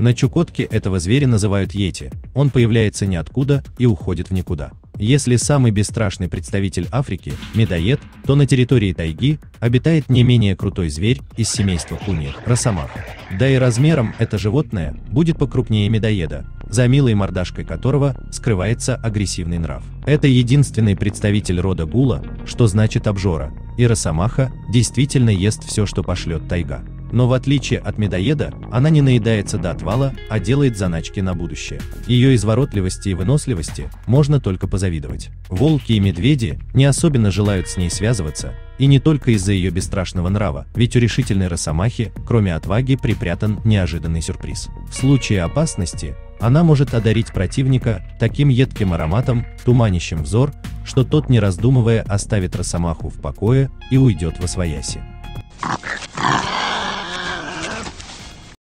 На Чукотке этого зверя называют йети, он появляется ниоткуда и уходит в никуда. Если самый бесстрашный представитель Африки – медоед, то на территории тайги обитает не менее крутой зверь из семейства куниных – росомаха. Да и размером это животное будет покрупнее медоеда, за милой мордашкой которого скрывается агрессивный нрав. Это единственный представитель рода гула, что значит обжора, и росомаха действительно ест все, что пошлет тайга. Но в отличие от медоеда, она не наедается до отвала, а делает заначки на будущее. Ее изворотливости и выносливости можно только позавидовать. Волки и медведи не особенно желают с ней связываться, и не только из-за ее бесстрашного нрава, ведь у решительной росомахи, кроме отваги, припрятан неожиданный сюрприз. В случае опасности она может одарить противника таким едким ароматом, туманящим взор, что тот, не раздумывая, оставит росомаху в покое и уйдет восвояси.